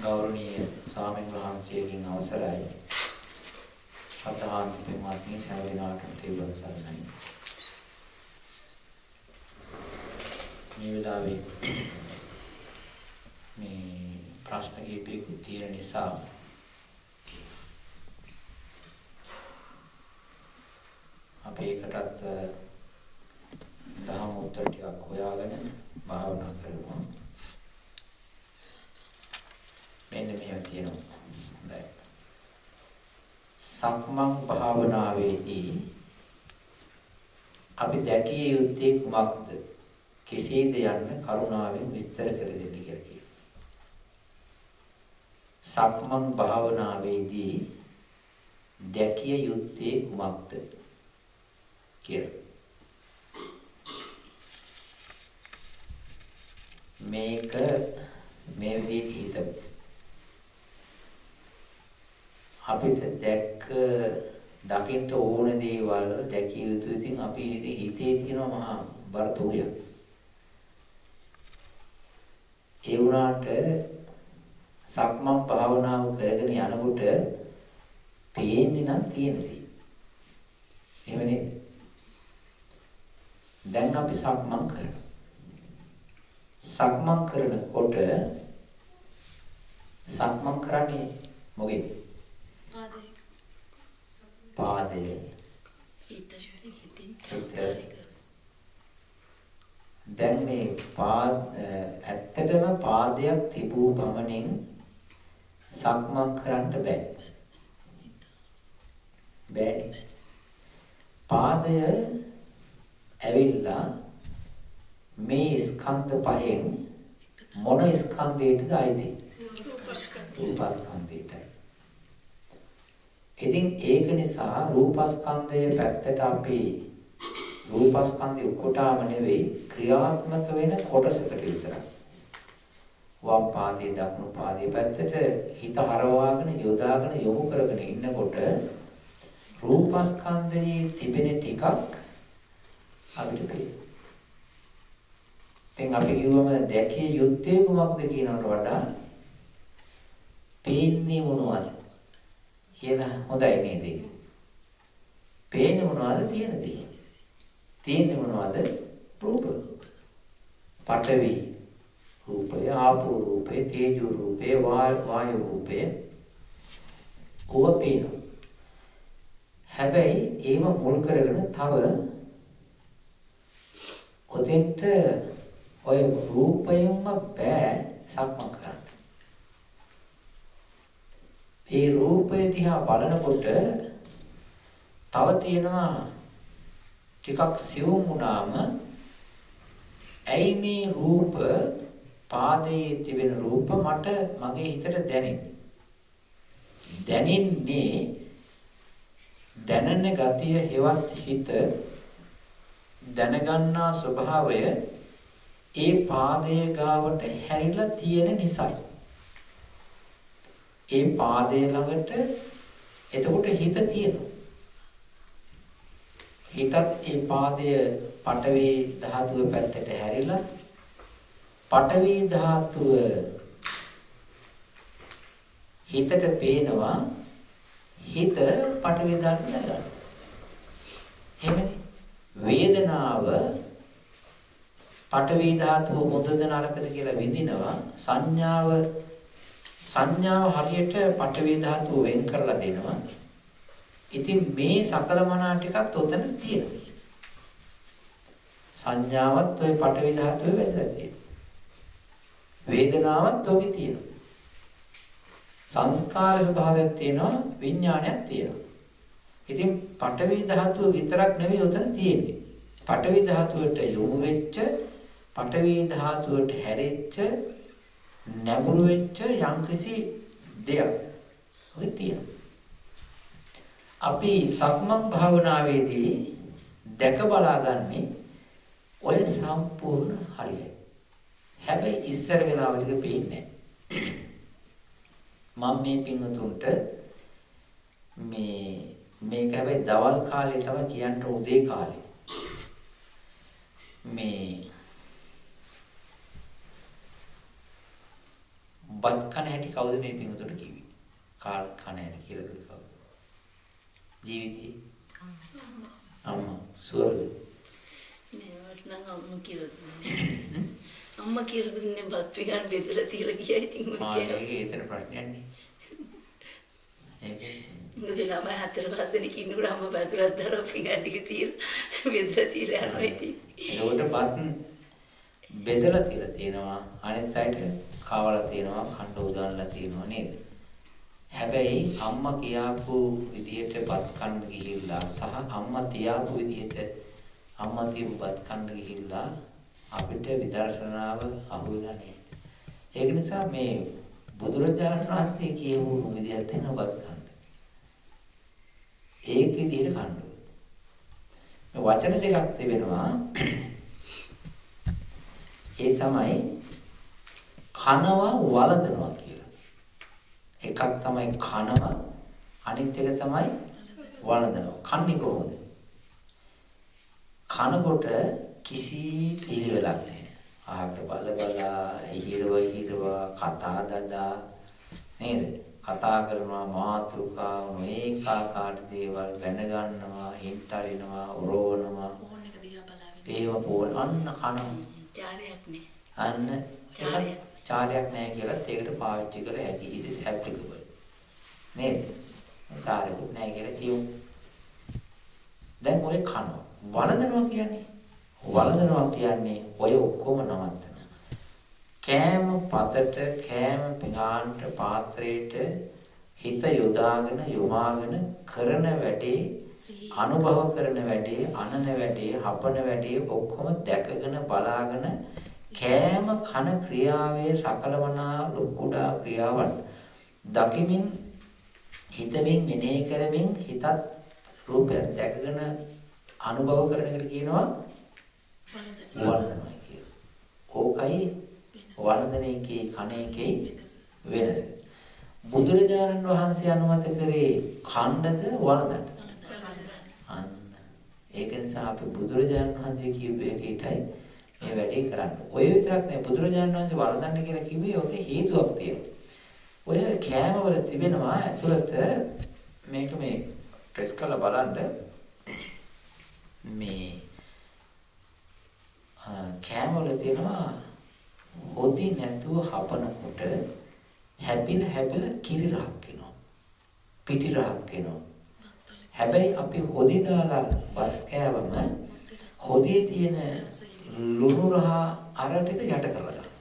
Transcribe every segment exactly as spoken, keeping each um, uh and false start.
ගෞරවනීය ස්වාමීන් වහන්සේගෙන් අවසරයි. සතහාන්ත පින්වත්නි සෑම දිනකටම තෙරුවන් සරණයි. මේ වෙලාවේ මේ ප්‍රශ්න කිහිපයකුත් තියෙන නිසා අපි ඒකටත් දහම් උත්තර ටිකක් හොයාගෙන භාවනා කරනවා. මෙන්න මෙහෙම තියෙනවා. හොඳයි. සක්මන් භාවනාවේදී අපි දැකිය යුත්තේ කුමක්ද? කෙසේද යන්න කරුණාවෙන් විස්තර කර දෙන්න කියලා කියනවා. සක්මන් භාවනාවේදී දැකිය යුත්තේ කුමක්ද කියලා. මේක මේ විදිහට හිතමු. අපිට දැක්ක දකින්න ඕන දේවල් දැකිය යුතු ඉතින් අපි හිතේ තියෙන මහා බර තෝගයක්. ඒ වුණාට සක්මන් භාවනාව කරගෙන යනකොට පේන්නේ නම් තියෙන දේ. එහෙම නේද? දැන් අපි සක්මන් කරනවා. සක්මන් කරනකොට සක්මන් කරන්නේ මොකෙද? පාදේ. පාදේ. හිත හිතින් දැන් මේ පාද ඇත්තටම පාදයක් තිබූ පමණින් සක්මන් කරන්න බෑ. බෑ. පාදය ඇවිල්ලා මේ ස්කන්ධ පහෙන් මොන ස්කන්ධයටද අයිති? රූපස්කන්ධයට. ඉතින් ඒක නිසා රූපස්කන්ධයේ පැත්තට අපි රූපස්කන්ධය ඔක්කොටම නෙවෙයි ක්‍රියාත්මක වෙන කොටසකට විතරයි. වම් පාදයේ දකුණු පාදයේ පැත්තට හිත හරවාගෙන යොදාගෙන යොමු කරගෙන ඉන්නකොට රූපස්කන්ධයේ තිබෙන ටිකක් අපිට පේනවා. දැන් අපි කිව්වම දැකිය යුත්තේ කුමක්ද කියනකට වඩා පේන්නේ මොනවද කියලා හොඳයි නේද? පේන්නේ මොනවද තියෙන දේ? තියෙන්නේ මොනවද? රූප. පඨවි රූපය, ආපෝ රූපය, තේජෝ රූපය, වායු රූපය. ඕව පේනවා. හැබැයි ඒව මුල් කරගෙන තව ඔතෙන්ට ඔය රූපයෙන්ම බෑ සක්මන් කරන්න. මේ රූපය දිහා බලනකොට තව තියෙනවා ටිකක් සියුම් වුණාම ඇයි මේ රූප පාදයේ තිබෙන රූප මට මගේ හිතට දැනෙන්නේ? දැනෙන්නේ දැනන ගතිය හේවත් හිත දැනගන්නා ස්වභාවය ඒ පාදයේ ගාවට හැරිලා තියෙන නිසායි. ඒ පාදයේ ළඟට එතකොට හිත තියෙනවා. හිතත් ඒ පාදය පඨවි ධාතුව පැත්තට හැරිලා පඨවි ධාතුව හිතට පේනවා හිත පඨවි ධාතුව ළඟ. එහෙමනේ. වේදනාව පඨවි ධාතුව හොඳද නරකද කියලා විඳිනවා. සංඥාව සංඥාව හරියට පඨවි ධාතුව වෙන් කරලා දෙනවා. ඉතින් මේ සකල මනා ටිකත් උතන තියෙනවා. සංඥාවත් ඔය පඨවි ධාතුවේ වැදලා තියෙනවා. වේදනාවත් ඔකේ තියෙනවා. සංස්කාර ස්වභාවයක් තියෙනවා, විඥානයක් තියෙනවා. ඉතින් පඨවි ධාතුව විතරක් නෙවෙයි උතන තියෙන්නේ. පඨවි ධාතුවට යොමු වෙච්ච, පඨවි ධාතුවට හැරෙච්ච, නැඹුරු වෙච්ච යම්කිසි දෙයක් ඔය තියෙනවා. අපි සක්මන් භාවනාවේදී දැක බලාගන්නේ ඔය සම්පූර්ණ හරියයි. හැබැයි ඉස්සර වෙලාවලක පේන්නේ නැහැ. මම මේ පින්වතුන්ට මේ මේක හැබැයි දවල් කාලේ තමයි කියන්න උදේ කාලේ. මේ බත් කන හැටි කවුද මේ පිඟුතුට කිව්වේ? කාල් කන හැටි කියලා දුක කවුද? ජීවිතේ අම්මා සුවර්ග මේවට නම් අම්මා කියලා දුන්නේ. අම්මා කියලා දුන්නේ බත් විගන් බෙදලා තියලා ගියා ඉතින් ඔය කියන්නේ. ආ ඒක ඒතර ප්‍රශ්නයක් නේ. ඒක මොකද ළමයි හතර වසරේ කිනුර අම්මා බදුරක් දාලා විගන් ටික තියලා බෙදලා තියලා යනවා ඉතින්. ඒකට බත් බෙදලා තියලා තියෙනවා අනිත් අයට කාවලා තියෙනවා කණ්ඩ උදානලා තියෙනවා නේද? හැබැයි අම්මා කියාපු විදිහට බත් කන්න ගිහිල්ලා සහ අම්මා තියාපු විදිහට අම්මා තියපු බත් කන්න ගිහිල්ලා අපිට විදර්ශනාව අහු වෙලා නැහැ. ඒක නිසා මේ බුදුරජාණන් වහන්සේ කියපු විදිහට වෙන බත් කන්න. ඒක විදිහට කන්න. මේ වචන දෙකක් තිබෙනවා. ඒ තමයි කනවා වළඳනවා කියලා. එකක් තමයි කනවා අනිත් එක තමයි වළඳනවා. කන්නේ කොහොමද? කනකොට කිසි පිළිවෙලක් නැහැ. ආහක බල බලා හිරව හිරව කතා දදා නේද? කතා කරනවා මාතෘකා මේකාකාර දේවල් දැන ගන්නවා, හින්ට අරිනවා, උරවනවා. ෆෝන් එක දිහා බලාගෙන. ඒව පොල් අන්න කන චාරයක් නෑ. අන්න චාරයක් චාරයක් නැහැ කියලාත් ඒකට පාවිච්චි කළ හැකි. it is applicable. නේද? චාරයක් නැහැ කියලා කියමු. දැන් ඔය කන වළඳනවා කියන්නේ වළඳනවා කියන්නේ ඔය ඔක්කොම නවත්තන. කෑම පතට කෑම පිඟානට පාත්‍රයට හිත යොදාගෙන යොමාගෙන කරන වැඩේ අනුභව කරන වැඩේ අනන වැඩේ හපන වැඩේ ඔක්කොම දැකගෙන බලාගෙන කෑම කන ක්‍රියාවේ සකලවනා ලොකුඩා ක්‍රියාවන් දකිමින් හිතමින් මෙනෙහි කරමින් හිතත් රූපයක් දැකගෙන අනුභව කරන එකට කියනවා වළඳනවා කියලා. ඕකයි වළඳන එකේ කන එකේ වෙනස. බුදුරජාණන් වහන්සේ අනුමත කරේ ඛණ්ඩද වළඳන්න. අන්න ඒක නිසා අපි බුදුරජාණන් වහන්සේ කියපු හැටියටයි මේ වැඩේ කරන්න. ඔය විතරක් නෙවෙයි බුදුරජාණන් වහන්සේ වළඳන්න කියලා කිව්වේ ඔකේ හේතුවක් තියෙනවා. ඔය කෑම වල තිබෙනවා ඇතුළත මේක මේ ටෙස්ට් කරලා බලන්න මේ කෑම වල තියෙනවා හොදි නැතුව හපනකොට හැපිල හැපිල කිරි රහක් වෙනවා. පිටි රහක් වෙනවා. හැබැයි අපි හොදි දාලා බත් කෑවම හොදියේ තියෙන ලුණු රහ අර ටික යට කරලා දාන්න.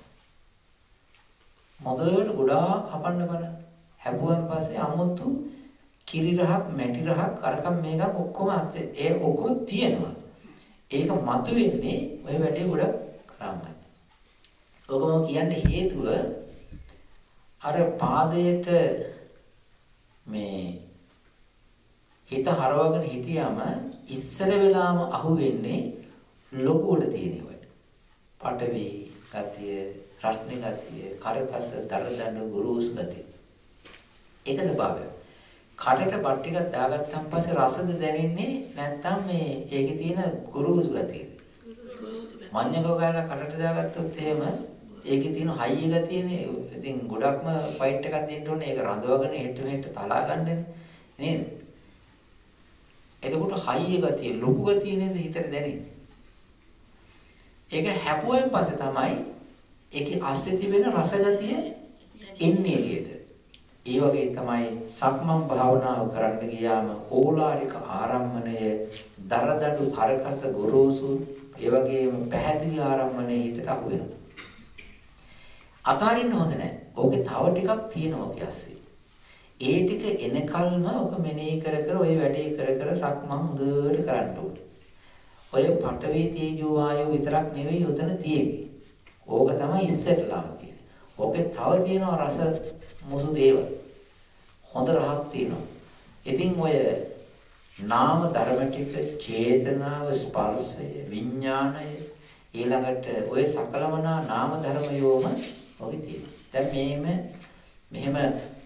මොදේට ගොඩාක් හපන්න බලන්න. හැපුවන් පස්සේ අමුතු කිරි රහක්, මැටි රහක්, අරකම් මේකක් ඔක්කොම ඒ ඔක්කොම තියෙනවා. ඒක මතුවෙන්නේ ඔය වැඩේ ගොඩක් කරාමයි. ඔකම කියන්නේ හේතුව අර පාදයට මේ හිත හරවගෙන හිටියාම ඉස්සර වෙලාම අහුවෙන්නේ ලොකුවට තියෙනවා. පටවි ගතිය, රස්නේ ගතිය, කරකස, දරදඬු, ගුරුස් ගතිය. ඒක ස්වභාවය. කටට බත් ටිකක් දාගත්තාන් පස්සේ රසද දැනෙන්නේ නැත්නම් මේ ඒකේ තියෙන ගුරුස් ගතියද? මඤ්ඤකෝ ගාලා කටට දාගත්තොත් එහෙම ඒකේ තියෙන හයිය ගතියනේ. ඉතින් ගොඩක්ම ෆයිට් එකක් දෙන්න ඕනේ. ඒක රඳවගෙන හෙට මෙහෙට තලා ගන්නනේ නේද? එතකොට හයිය ගතිය, ලොකු ගතිය නේද හිතට දැනෙන්නේ. ඒක හැපුවෙන් පස්සේ තමයි ඒකේ අස්සේ තිබෙන රස ගතිය එන්නේ එළියට. ඒ වගේ තමයි සක්මන් භාවනාව කරන්න ගියාම ඕලාරික ආරම්මණය දරදඬු කරකස ගොරෝසු ඒ වගේම පැහැදිලි ආරම්මණය හිතට අහු වෙනවා. අතාරින්න හොඳ නැහැ. ඕකේ තව ටිකක් තියෙනවා කියස්සේ. ඒ ටික එනකල්ම ඔක මෙනෙහි කර කර ඔය වැඩේ කර කර සක්මන් හොඳට කරන්න ඕනේ. ඔය පඨවි තේජෝ ආයෝ විතරක් නෙවෙයි උතන තියෙන්නේ. ඕක තමයි ඉස්සෙල්ලාම තියෙන්නේ. ඕකේ තව තියෙනවා රස මුසු දේවල්. හොඳ රහක් තියෙනවා. ඉතින් ඔය නාම ධර්ම ටික චේතනාව ස්පර්ශය විඥාණය ඊළඟට ඔය සකලමනා නාම ධර්මයෝම ඔකේ තියෙනවා. දැන් මේම මෙහෙම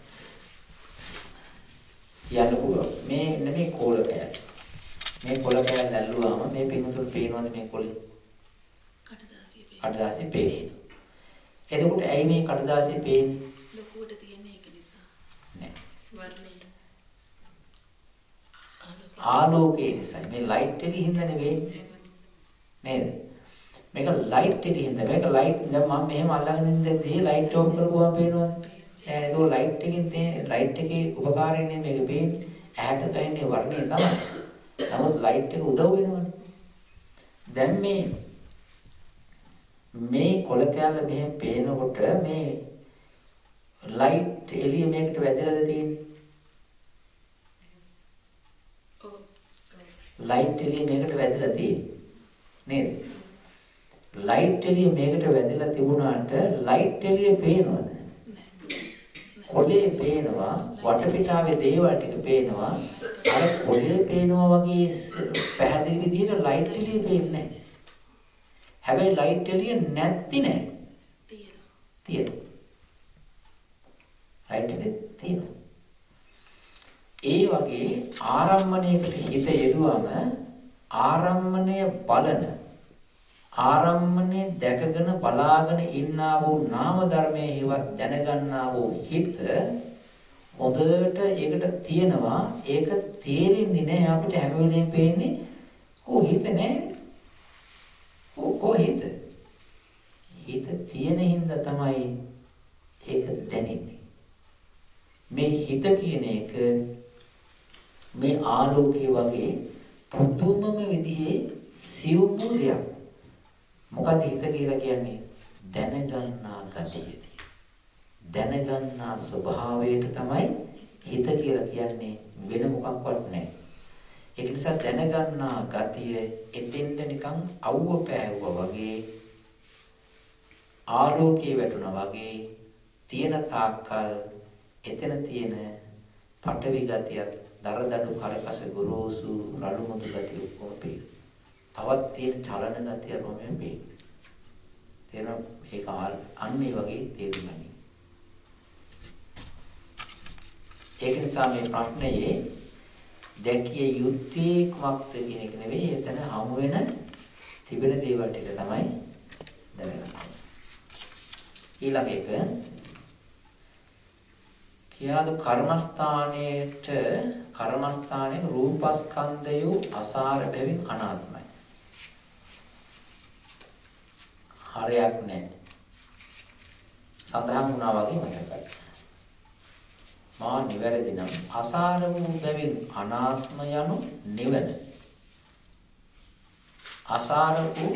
යන්න පුළුවන්. මේ නෙමෙයි කෝල කෑල්ල. මේ කොළ කෑල්ල ඇල්ලුවාම මේ පිටුතුරු පේනවද මේ කොළේ? කටදාසිය පේනවා. කටදාසිය පේනවා. එතකොට ඇයි මේ කටදාසිය පේන්නේ? තියෙන්නේ ඒක නිසා. නෑ. වර්ණය. ආලෝකයේ නිසා මේ ලයිට් එකේ හින්දා නෙවෙයි. නේද? මේක ලයිට් එකේ හින්දා මේක ලයිට් දැන් මම මෙහෙම අල්ලගෙන ඉඳද්දී ලයිට් ඕෆ් කරපුවාම පේනවද? නෑ නේද? ඒක ලයිට් එකකින් තියෙන ලයිට් එකේ උපකාරයෙන් මේක පේන්නේ. ඇහැට දැනෙන්නේ වර්ණය තමයි. නමුත් ලයිට් එක උදව් වෙනවනේ. දැන් මේ මේ කොළ කැල්ල මෙහෙම පේනකොට මේ ලයිට් එළිය මේකට වැදලාද තියෙන්නේ? ලයිට් එළිය මේකට වැදලා තියෙන්නේ නේද? ලයිට් එළිය මේකට වැදලා තිබුණාට ලයිට් එළිය පේනවද? කොළේ පේනවා, වටපිටාවේ දේවල් ටික පේනවා. අර කොළේ පේනවා වගේ පැහැදිලි විදිහට ලයිට් එළිය පේන්නේ නැහැ. හැබැයි ලයිට් එළිය නැති නෑ. තියෙනවා. තියෙනවා. ලයිට් එළිය තියෙනවා. ඒ වගේ ආරම්මණයකට හිත යෙදුවම ආරම්මණය බලන ආරම්මණය දැකගෙන බලාගෙන ඉන්නා වූ නාම ධර්මයේ හිවත් දැනගන්නා වූ හිත හොඳට ඒකට තියෙනවා. ඒක තේරෙන්නේ නැහැ අපිට හැම වෙලේම පේන්නේ ඕ හිත නැහැ. ඕ කො හිත? හිත තියෙන හින්දා තමයි ඒක දැනෙන්නේ. මේ හිත කියන එක මේ ආලෝකයේ වගේ පුදුමම විදිහේ සියුම් දෙයක්. මොකද හිත කියලා කියන්නේ දැනගන්නා ගතිය. දැනගන්නා ස්වභාවයට තමයි හිත කියලා කියන්නේ, වෙන මොකක්වත් නැහැ. ඒක නිසා දැනගන්නා ගතිය එතෙන්ද නිකන් අවුව පෑවුවා වගේ ආලෝකයේ වැටුණා වගේ තියෙන තාක්කල් එතන තියෙන පටවි ගතියක් දරදඬු කරකස ගොරෝසු රළු මුදු ගතිය ඔක්කොම පේන. තවත් තියෙන චලන ගතිය රොමෙන් පේන. තේරෙනවද? ඒක අන්නේ වගේ තේරුම් ගන්න. ඒක නිසා මේ ප්‍රශ්නයේ දැකිය යුත්තේ කුමක්ද කියන එක නෙවෙයි, එතන හමු වෙන තිබෙන දේවල් ටික තමයි දැනගන්න. ඊළඟ එක කියාදු කර්මස්ථානයේට කර්මස්ථානයේ රූපස්කන්ධය අසාර බැවින් අනාත්මයි. හරයක් නැහැ. සඳහන් වුණා වගේ මතකයි. මා නිවැරදි නම් අසාර වූ බැවින් අනාත්ම යනු නිවන. අසාර වූ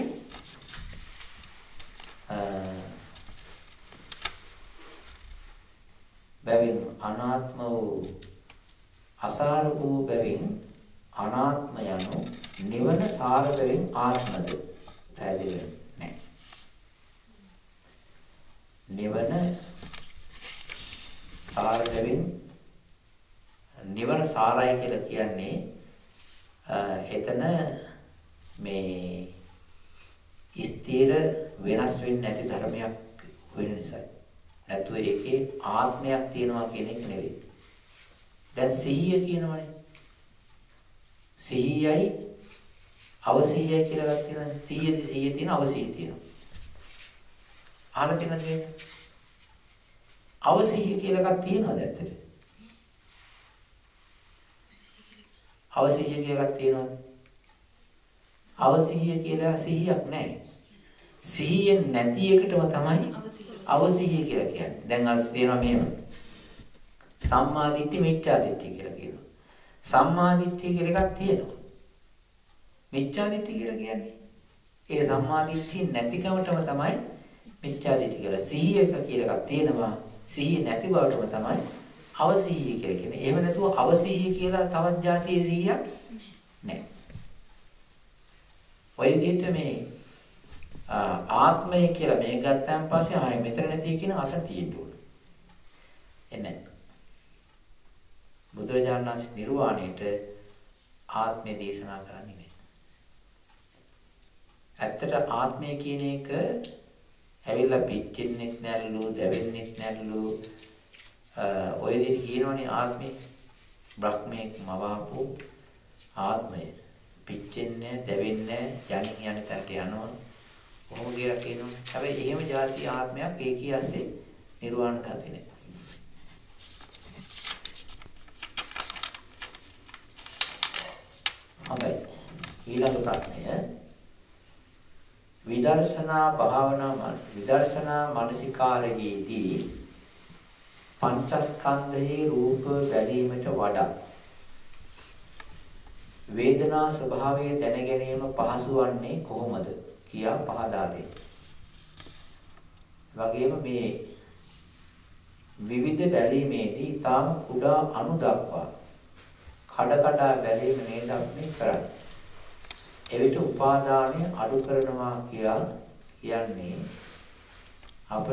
බැවින් අනාත්ම වූ අසාර වූ බැවින් අනාත්ම යනු නිවන සාර බැවින් ආත්මද පැහැදිලි නැහැ. නිවන සාර බැවින් නිවන සාරයි කියලා කියන්නේ එතන මේ ස්ථිර වෙනස් වෙන්නේ නැති ධර්මයක් වෙන නිසා. නැතුව ඒකේ ආත්මයක් තියෙනවා කියන එක නෙවෙයි. දැන් සිහිය කියනවනේ. සිහියයි අවසිහියයි කියලා එකක් තියෙනවා. සිහිය සිහිය තියෙන අවසිහිය තියෙනවා. අහලා තියෙනවද කියන්නේ? අවසිහිය කියලා එකක් තියෙනවද ඇත්තට? අවසිහිය කියලා එකක් තියෙනවද? අවසිහිය කියලා සිහියක් නැහැ. සිහිය නැති එකටම තමයි අවසිහිය කියලා කියන්නේ. දැන් අර තියෙනවා මෙහෙම. සම්මා දිට්ඨි මිච්ඡා දිට්ඨි කියලා කියනවා. සම්මා දිට්ඨි කියලා එකක් තියෙනවා. මිච්ඡා දිට්ඨි කියලා කියන්නේ ඒ සම්මා දිට්ඨි නැතිකමටම තමයි මිච්ඡා දිට්ඨි කියලා. සිහියක කියලා එකක් තියෙනවා. සිහිය නැති බවටම තමයි අවසිහිය කියලා කියන්නේ. එහෙම නැතුව අවසිහිය කියලා තවත් જાතියේ සිහියක් නැහැ. ඔය විදිහට මේ ආත්මය කියලා මේ ගත්තාන් පස්සේ ආයෙ මෙතන නැති කියන අත තියෙන්න ඕන. එන්නේ. බුදුරජාණන් වහන්සේ නිර්වාණයට ආත්මය දේශනා කරන්නේ නැහැ. ඇත්තට ආත්මය කියන එක ඇවිල්ලා පිච්චෙන්නෙත් නැල්ලු, දැවෙන්නෙත් නැල්ලු ඔය විදිහට කියනවනේ ආත්මය. බ්‍රහ්මයක් මවාපු ආත්මය. පිච්චෙන්නේ නැහැ, දැවෙන්නේ නැහැ, යන්නේ යන්නේ තැනට යනවා. කොහොම කියලා කියනවා. හැබැයි එහෙම જાති ආත්මයක් ඒකී ඇස්සේ නිර්වාණ ධාතුවේ නැහැ. හොඳයි. ඊළඟ ප්‍රශ්නය විදර්ශනා භාවනා විදර්ශනා මානසිකාරයේදී පංචස්කන්ධයේ රූප බැලීමට වඩා වේදනා ස්වභාවය දැන ගැනීම පහසු වන්නේ කොහොමද කියා පහදා දෙන්න. වගේම මේ විවිධ බැලීමේදී ඊටම කුඩා අණු දක්වා කඩ කඩ බැලීම නේද අපි කරන්නේ. එවිට උපාදානය අඩු කරනවා කියා කියන්නේ අප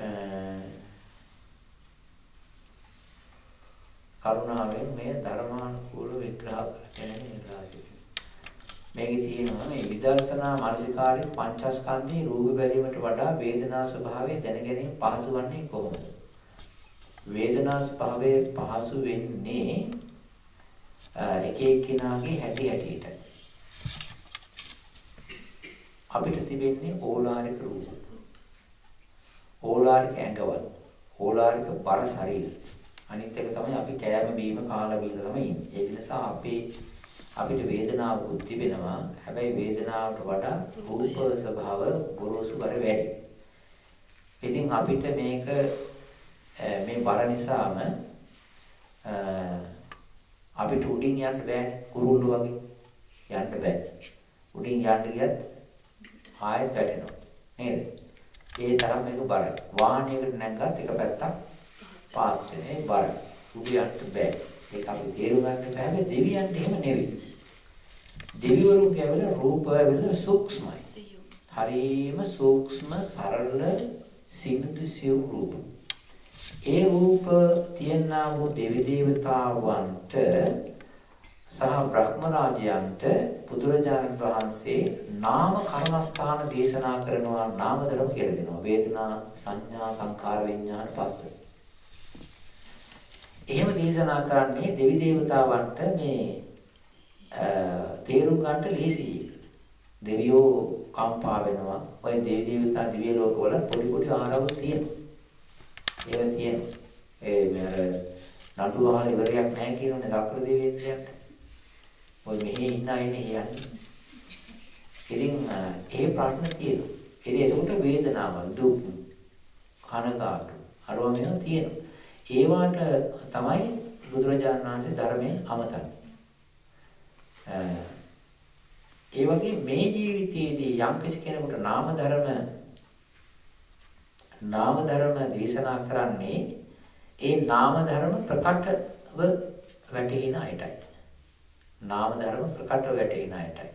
කරුණාවෙන් මේ ධර්මානුකූල විග්‍රහ කරගෙන ඉන්නවා. මේකේ තියෙනවා මේ විදර්ශනා මානසිකාරයේ පංචස්කන්ධේ රූප බැලීමට වඩා වේදනා ස්වභාවය දැන ගැනීම පහසු වන්නේ කොහොමද? වේදනා ස්වභාවය පහසු වෙන්නේ එක එක්කිනාගේ හැටි හැටියට. අපිට තිබෙන්නේ ඕලාරික රූප. ඕලාරික ඇඟවල. ඕලාරික බර ශරීර. අනිත් එක තමයි අපි කෑම බීම කාලා බීලා තමයි ඉන්නේ. ඒක නිසා අපේ අපිට වේදනාවක් තිබෙනවා. හැබැයි වේදනාවට වඩා රූප ස්වභාව ගොරෝසු බර වැඩි. ඉතින් අපිට මේක මේ බර නිසාම අපිට උඩින් යන්න බෑනේ. කුරුල්ල වගේ යන්න බෑ. උඩින් යන්න ගියත් ආයෙත් වැටෙනවා. නේද? ඒ තරම් මේක බරයි. වාහනයකට නැංගත් එක පැත්තක් පාත් වෙනේ බරයි. උඩියන්ට බෑ. ඒක අපි තේරුම් ගන්න බෑ. දෙවියන්ට එහෙම නෙවෙයි. දෙවිවරු කියවල රූපවල සූක්ෂමයි. හරිම සූක්ෂම සරල සිනිඳු සියුම් රූප. ඒ රූප තියනා වූ දෙවි දේවතාවන්ට සහ බ්‍රහ්ම රාජයන්ට බුදුරජාණන් වහන්සේ නාම කර්මස්ථාන දේශනා කරනවා. නාම ධර්ම කියලා දෙනවා. වේදනා සංඥා සංඛාර විඥාන පස්ස. එහෙම දේශනා කරන්නේ දෙවි දේවතාවන්ට මේ තේරුම් ගන්නට ලේසියි. දෙවියෝ කම්පා වෙනවා. ඔය දෙවි දේවතා දිව්‍ය ලෝකවල පොඩි පොඩි ආරවුල් තියෙනවා. ඒවා තියෙනවා. ඒ මෙර නඩු වහල ඉවරයක් නැහැ කියනෝනේ සක්‍ර දෙවියන්ට. ඔය මෙහි ඉන්න අය නේ කියන්නේ. ඉතින් ඒ ප්‍රශ්න තියෙනවා. ඉතින් එතකොට වේදනාවල් දුක් කනගාටු අරවා මේවා තියෙනවා. ඒවට තමයි බුදුරජාණන් වහන්සේ ධර්මයෙන් අමතන්නේ. ඒ වගේ මේ ජීවිතයේදී යම්කිසි කෙනෙකුට නාම ධර්ම නාම ධර්ම දේශනා කරන්නේ ඒ නාම ධර්ම ප්‍රකටව වැටහින අයටයි. නාම ධර්ම ප්‍රකටව වැටහින අයටයි.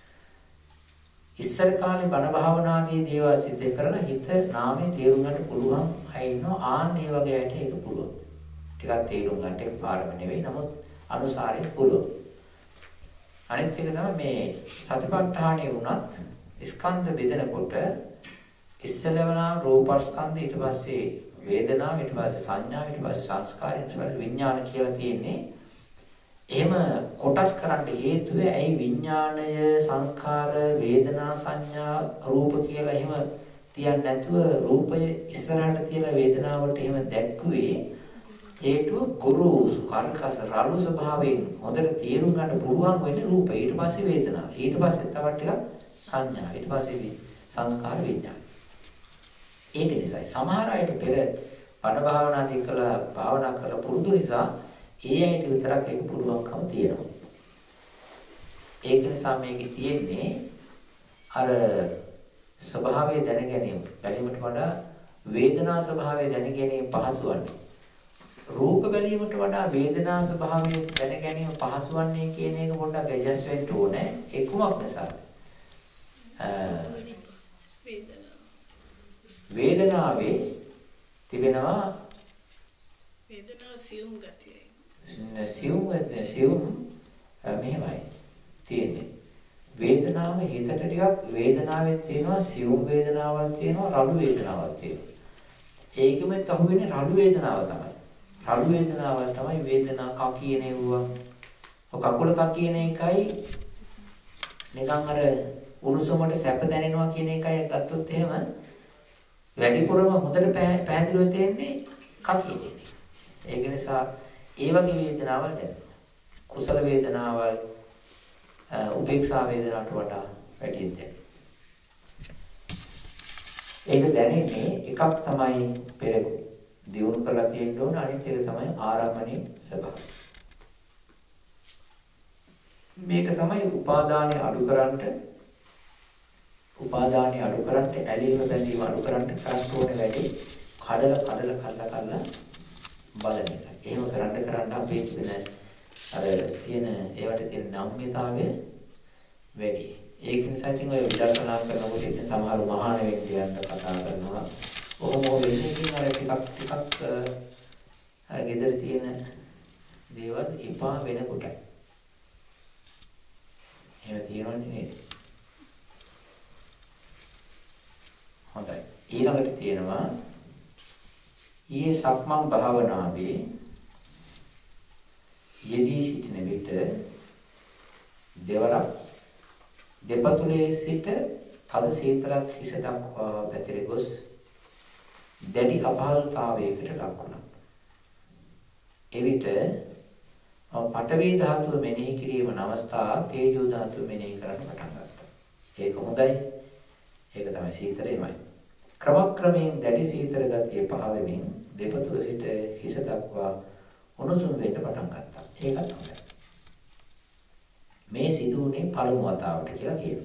ඉස්සර කාලේ බණ භාවනාදී දේවල් සිද්ධ කරලා හිත නාමයේ තේරුම් ගන්න පුළුවන් අය ඉන්නවා. ආන් මේ වගේ අයට ඒක පුළුවන්. ටිකක් තේරුම් ගන්න එක පාරම නෙවෙයි. නමුත් අනුසාරයෙන් පුළුවන්. අනිත් එක තමයි මේ සතිපට්ඨානෙ වුණත් ස්කන්ධ බෙදනකොට ඉස්සලවනා රූපස්කන්ධ ඊට පස්සේ වේදනාව ඊට පස්සේ සංඥා ඊට පස්සේ සංස්කාර ඊට පස්සේ විඥාන කියලා තියෙන්නේ. එහෙම කොටස් කරන්න හේතුව ඇයි විඥාණය සංඛාර වේදනා සංඥා රූප කියලා එහෙම තියන්නේ නැතුව රූපය ඉස්සරහට තියලා වේදනාවට එහෙම දැක්කුවේ හේතුව ගුරු කර්කස රළු ස්වභාවයෙන් හොඳට තේරුම් ගන්න පුළුවන් වෙන්නේ රූපය ඊට පස්සේ වේදනාව ඊට පස්සේ තව ටිකක් සංඥා ඊට පස්සේ සංස්කාර විඥාන. ඒක නිසායි සමහර අයට පෙර බණ භාවනාදී කළා භාවනා කරලා පුරුදු නිසා ඒ ඇයිට විතරක් ඒක පුළුවන්කම තියෙනවා. ඒක නිසා මේකේ තියෙන්නේ අර ස්වභාවය දැන ගැනීම බැලීමට වඩා වේදනා ස්වභාවය දැන ගැනීම පහසු වන්නේ. රූප බැලීමට වඩා වේදනා ස්වභාවය දැන ගැනීම පහසු වන්නේ කියන එක පොඩ්ඩක් ඇඩ්ජස්ට් වෙන්න ඕනේ. ඒ කුමක් නිසාද? වේදනාවේ තිබෙනවා වේදනාව සියුම් ගතියයි. සියුම් සියුම් මෙහෙමයි තියෙන්නේ. වේදනාව හිතට ටිකක් වේදනාවෙත් තියෙනවා සියුම් වේදනාවල් තියෙනවා රළු වේදනාවල් තියෙනවා. ඒකෙම තහු වෙන්නේ රළු වේදනාව තමයි. රළු වේදනාවල් තමයි වේදනා කා කියනේවුවා. ඔය කකුල කා කියන එකයි නිකන් අර උණුසුමට සැප දැනෙනවා කියන එකයි ගත්තොත් එහෙම වැඩිපුරම හොඳට පැහැදිලිව තේන්නේ කා කියන එක. ඒක නිසා ඒ වගේ වේදනාවල් දැනෙනවා. කුසල වේදනාවල් උපේක්ෂා වේදනාවට වඩා වැඩියෙන් දැනෙනවා. ඒක දැනෙන්නේ එකක් තමයි පෙර දියුණු කරලා තියෙන්න ඕන, අනිත් එක තමයි ආරම්භණී ස්වභාවය. මේක තමයි උපාදානය අඩු කරන්නට උපාදානය අඩු කරන්නට ඇලීම බැඳීම අඩු කරන්නට කරන්න ඕනේ වැඩි කඩල කඩල කඩලා කඩලා බලන එක. එහෙම කරන්න කරන්න අපේ වෙන අර තියෙන ඒවට තියෙන නම්‍යතාවය වැඩි. ඒක නිසා ඉතින් ඔය විදර්ශනා කරනකොට ඉතින් සමහර මහාන වෙන්දියන්ට කතා කරනවා. ඔහොම වෙන්නේ ඉතින් අර ටිකක් ටිකක් අර gedara තියෙන දේවල් එපා වෙනකොට. එහෙම තියෙනවනේ නේද? හොඳයි. ඊළඟට තියෙනවා ඊයේ සක්මන් භාවනාවේ යෙදී සිටින විට දෙවරක් දෙපතුලේ සිට තද සීතලක් හිස දක්වා පැතිර ගොස් දැඩි අපහසුතාවයකට ලක් වුණා. එවිට පඨවි ධාතුව මෙනෙහි කිරීම අවස්ථා තේජෝ ධාතුව මෙනෙහි කරන්න පටන් ගත්තා. ඒක හොඳයි. ඒක තමයි සීතලෙමයි. ක්‍රමක්‍රමයෙන් දැඩි සීතල ගතිය පහ වෙමින් දෙපතුල සිට හිස දක්වා උණුසුම් වෙන්න පටන් ගත්තා. ඒකත් හොඳයි. මේ සිදුුනේ පළමු වතාවට කියලා කියනවා.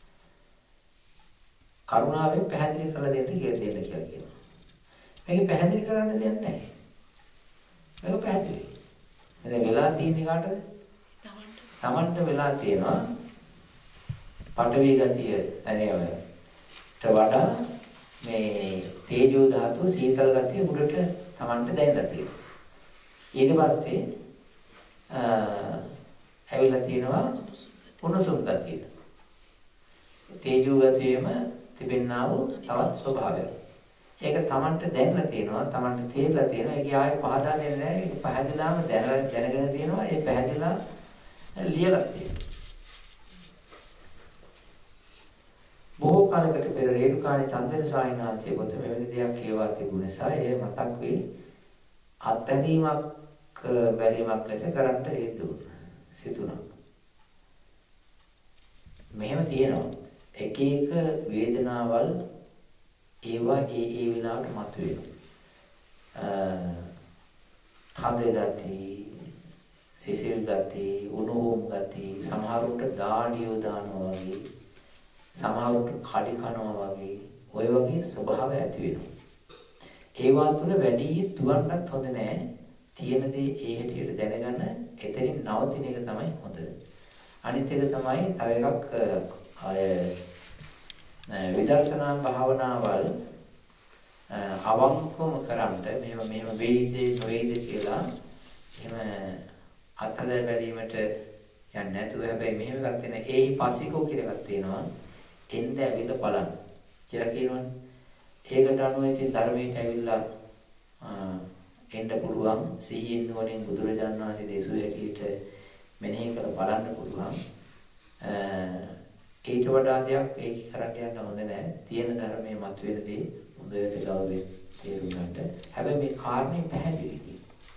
කරුණාවෙන් පැහැදිලි කරලා දෙන්න කියලා දෙන්න කියලා කියනවා. මේක පැහැදිලි කරන්න දෙයක් නැහැ. මේක පැහැදිලි. දැන් වෙලා තියෙන්නේ කාටද? තමන්ට. තමන්ට වෙලා තියෙනවා පඨවි ගතිය ඇනේවට වඩා මේ තේජෝ ධාතුව සීතල ගතිය උඩට තමන්ට දැනලා තියෙනවා. ඊට පස්සේ අ ඇවිල්ලා තියෙනවා උණුසුම් ගතිය. තේජෝ ගතියෙම තිබෙනා වූ තවත් ස්වභාවයක්. ඒක තමන්ට දැනලා තියෙනවා, තමන්ට තේරලා තියෙනවා. ඒක ආයේ පහදා දෙන්නේ නැහැ. ඒක පැහැදිලාම දැනගෙන තියෙනවා. ඒ පැහැදිලා ලියලා තියෙනවා. බොහෝ කාලයකට පෙර රේරුකාණේ චන්දන ස්වාමීන් වහන්සේ පොත මෙවැනි දෙයක් කියවා තිබුණ නිසා එය මතක් වී අත්දැකීමක් බැලීමක් ලෙස කරන්නට හේතු සිතුණා. මෙහෙම තියෙනවා. එක එක වේදනාවල් ඒවා ඒ ඒ වෙලාවට මතුවෙනවා. තද ගති, සිසිල් ගති, උණුහුම් ගති, සමහරවිට දාඩියෝ දානවා වගේ, සමහරවිට කඩි කනවා වගේ, ඔය වගේ ස්වභාව ඇති වෙනවා. ඒවා තුළ වැඩි දුවන්නත් හොඳ නැහැ. තියෙන දේ ඒ හැටියට දැනගන්න එතනින් නවතින එක තමයි හොඳ. අනිත් එක තමයි තව එකක් අය විදර්ශනා භාවනාවල් අවංකවම කරන්ට මේව මේව වෙයිද නොවේද කියලා එහෙම අත්හදා බැලීමට යන්නේ නැතුව හැබැයි මෙහෙම එකක් තියෙන ඒහි පස්සිකෝ කියලා එකක් තියෙනවා. එන්න ඇවිල්ලා බලන්න කියලා කියනවනේ. ඒකට අනුව ඉතින් ධර්මයට ඇවිල්ලා එන්න පුළුවන්. සිහියෙන් නුවණින් බුදුරජාණන් වහන්සේ දේශු හැටියට මෙනෙහි කරලා බලන්න පුළුවන්. ඊට වඩා දෙයක් ඒක කරන්න යන්න හොඳ නැහැ. තියෙන ධර්මයේ මතුවෙනදී හොඳට ගෞරවයෙන් තේරුම් ගන්න. හැබැයි මේ කාරණේ පැහැදිලි.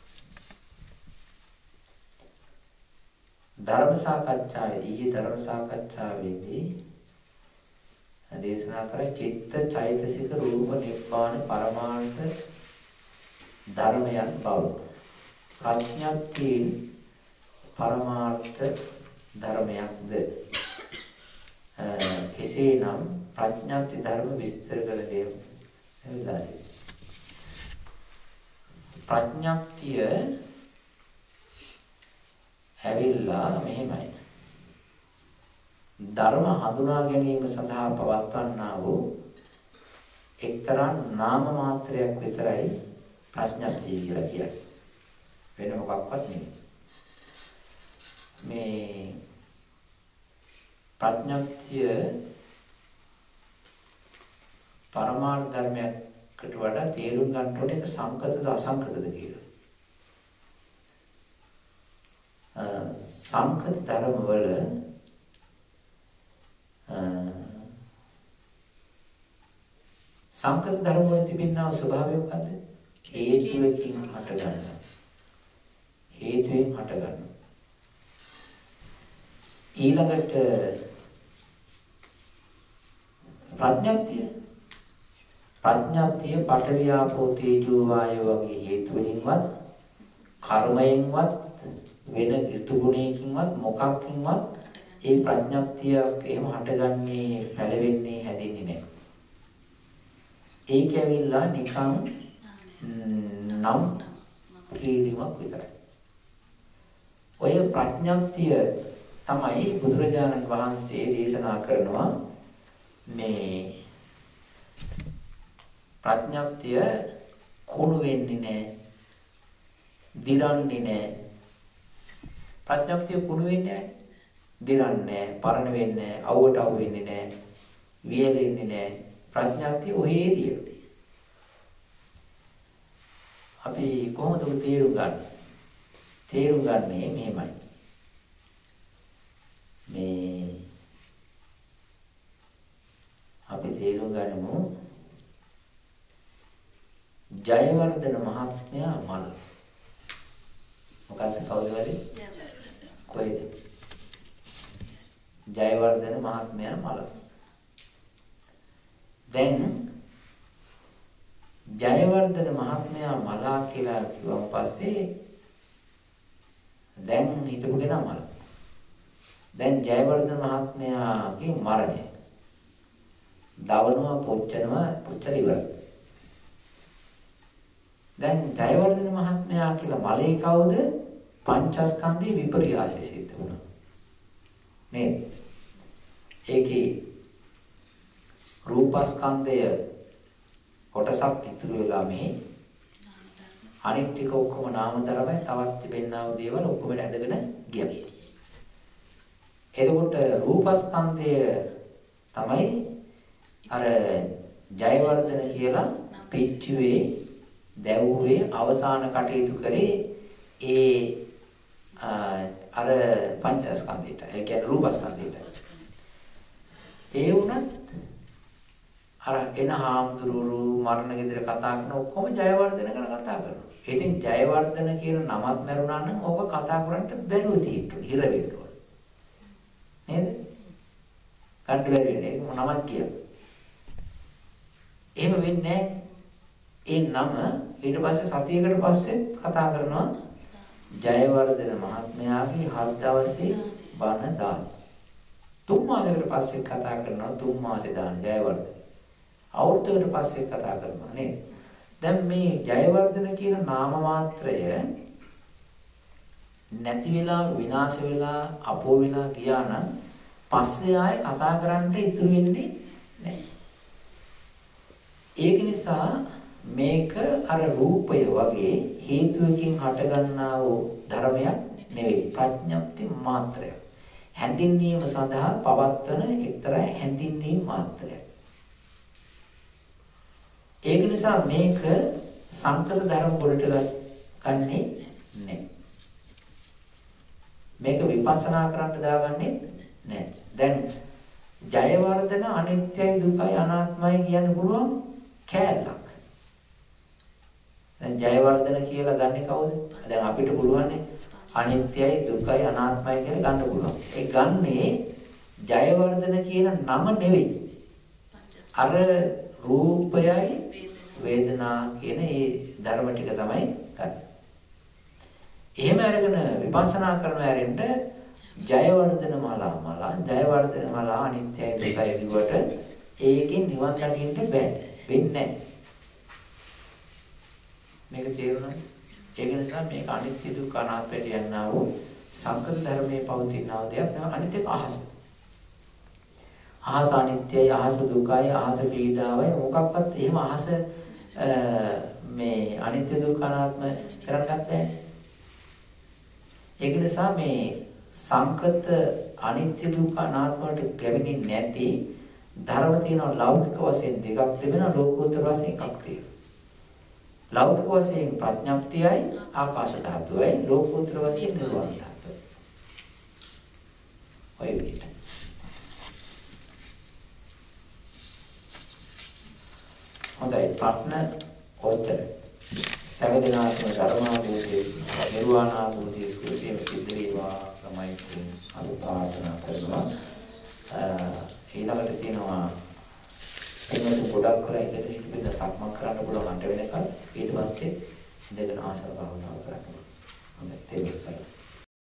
ධර්ම සාකච්ඡාවේ ඊයේ ධර්ම සාකච්ඡාවේදී දේශනා කර චිත්ත චෛතසික රූප නිබ්බාන පරමාර්ථ ධර්මයන් බව. ප්‍රඥාක්තිය පරමාර්ථ ධර්මයක්ද? එසේනම් ප්‍රඥාක්ති ධර්ම විස්තර කළ දෙයක් එවිලාසි. ප්‍රඥාක්තිය ඇවිල්ලා මෙහෙමයි. ධර්ම හඳුනා ගැනීම සඳහා පවත්වන්නා වූ එක්තරා නාම මාත්‍රයක් විතරයි ප්‍රඥාක්තිය කියලා කියන්නේ. වෙන මොකක්වත් නෙමෙයි. මේ ප්‍රඥාක්තිය පරමාර්ථ ධර්මයකට වඩා තේරුම් ගන්න ඕනේ ඒක සංකතද අසංකතද කියලා. සංකත ධර්ම වල සංකත ධර්ම වල තිබෙනා ස්වභාවය මොකද්ද? හේතුවකින් හටගන්න. හේතුවෙන් හටගන්න. ඊළඟට ප්‍රඥප්තිය ප්‍රඥප්තිය පඨවි ආපෝ තේජෝ වායෝ වගේ හේතු වලින්වත් කර්මයෙන්වත් වෙන ඍතු ගුණයකින්වත් මොකක්කින්වත් ඒ ප්‍රඥප්තිය එහෙම හටගන්නේ පැලවෙන්නේ හැදෙන්නේ නැහැ. ඒක ඇවිල්ලා නිකන් නම් කීරීමක් විතරයි. ඔය ප්‍රඥප්තිය තමයි බුදුරජාණන් වහන්සේ දේශනා කරනවා මේ ප්‍රඥප්තිය කුණු වෙන්නේ නැහැ, දිරන්නේ නැහැ. ප්‍රඥප්තිය කුණු වෙන්නේ නැහැ, දිරන්නේ නැහැ, පරණ වෙන්නේ නැහැ, අවුවට අවු වෙන්නේ නැහැ, වියලෙන්නේ නැහැ. ප්‍රඥප්තිය ඔහේදී. අපි කොහොමද ඒක තේරුම් ගන්න? තේරුම් ගන්නේ මෙහෙමයි. මේ අපි තේරුම් ගන්නමු ජයවර්ධන මහත්මයා මල. මොකක්ද කවුද වෙලේ? කොහෙද? ජයවර්ධන මහත්මයා මල. දැන් ජයවර්ධන මහත්මයා මලා කියලා කිව්වන් පස්සේ දැන් හිතපු කෙනා මල. දැන් ජයවර්ධන මහත්මයාගේ මරණය. දවනවා පොච්චනවා පොච්චල ඉවරයි. දැන් ජයවර්ධන මහත්මයා කියලා මලේ කවුද? පංචස්කන්ධේ විපර්යාසය සිද්ධ වුණා. නේද? ඒකේ රූපස්කන්ධය කොටසක් ඉතුරු වෙලා මේ අනිත් ටික ඔක්කොම නාම ධර්මයි තවත් තිබෙනා වූ දේවල් ඔක්කොම ඇදගෙන ගියා. එතකොට රූපස්කන්ධය තමයි අර ජයවර්ධන කියලා පිච්චුවේ දැවුවේ අවසාන කටයුතු කරේ ඒ අර පංචස්කන්ධයට. ඒ කියන්නේ රූපස්කන්ධයට. ඒ වුණත් අර එන හාමුදුරුවෝ මරණ ගෙදර කතා කරන ඔක්කොම ජයවර්ධන ගැන කතා කරනවා. ඉතින් ජයවර්ධන කියන නමත් මරුණා නම් ඕක කතා කරන්න බැරුව තියෙන්න හිර වෙන්න ඕන. නේද? කඩ බැරි වෙන්නේ ඒක නමක් කියන. එහෙම වෙන්නේ ඒ නම ඊට පස්සේ සතියකට පස්සේ කතා කරනවා ජයවර්ධන මහත්මයාගේ හත් දවසේ බණ දාන. තුන් මාසයකට පස්සේ කතා කරනවා තුන් මාසේ දාන ජයවර්ධන. අවුරුද්දකට පස්සේ කතා කරනවා නේද? දැන් මේ ජයවර්ධන කියන නාම මාත්‍රය නැති වෙලා විනාශ වෙලා අපෝ වෙලා ගියා නම් පස්සේ ආයේ කතා කරන්න ඉතුරු වෙන්නේ නැහැ. ඒක නිසා මේක අර රූපය වගේ හේතුවකින් හටගන්නා වූ ධර්මයක් නෙවෙයි, ප්‍රඥප්ති මාත්‍රයක්. හැඳින්වීම සඳහා පවත්වන එක්තරා හැඳින්වීම මාත්‍රයක්. ඒක නිසා මේක සංකත ධර්ම වලට ගන්නේ නැහැ. මේක විපස්සනා කරන්න දාගන්නේ නැහැ. දැන් ජයවර්ධන අනිත්‍යයි දුකයි අනාත්මයි කියන්න පුළුවන් කෑල්ලක්. දැන් ජයවර්ධන කියලා ගන්නෙ කවුද? දැන් අපිට පුළුවන්නේ අනිත්‍යයි දුකයි අනාත්මයි කියලා ගන්න පුළුවන්. ඒ ගන්නේ ජයවර්ධන කියන නම නෙවෙයි. අර රූපයයි වේදනා කියන ඒ ධර්ම ටික තමයි ගන්න. එහෙම අරගෙන විපස්සනා කරන ඇරෙන්න ජයවර්ධන මලා මලා ජයවර්ධන මලා අනිත්‍යයි දුකයි දිවට ඒකෙන් නිවන් දකින්න බෑ. වෙන්නේ නැහැ. මේක තේරුණාද? ඒක නිසා මේක අනිත්‍ය දුක්ඛ අනාත්මයට යනවා වූ සංකත ධර්මයේ පවතිනා දෙයක් නෙවෙයි. අනිත් එක අහස. අහස අනිත්‍යයි, අහස දුකයි, අහස පීඩාවයි මොකක්වත් එහෙම අහස මේ අනිත්‍ය දුක්ඛ අනාත්ම කරන්නත් බෑ. ඒක නිසා මේ සංකත අනිත්‍ය දුක්ඛ අනාත්ම වලට ගැවෙන්නේ නැති ධර්ම තියෙනවා. ලෞකික වශයෙන් දෙකක් තිබෙනවා, ලෝකෝත්තර වශයෙන් එකක් තියෙනවා. ලෞකික වශයෙන් ප්‍රඥප්තියයි ආකාශ ධාතුවයි, ලෝකෝත්තර වශයෙන් නිර්වාණ ධාතුවයි. ඔය විදිහට. හොඳයි ප්‍රශ්න ඔච්චර. සැවදෙනාත්ම ධර්මාභූතේ නිර්වාණාභූතේ සුවසේම සිද්ධ වේවා තමයි කියන්නේ. සටහනකද ප්‍රාර්ථනා කරනවා. ඊළඟට තියෙනවා එන්නත් ගොඩක් කළා ඉතින් ඉතින් සක්මන් කරන්න පුළුවන් අන්ට වෙනකල් ඊට පස්සේ ඉඳගෙන ආසන භාවනාව කරන්න. හොඳයි තේරුම් ගන්න.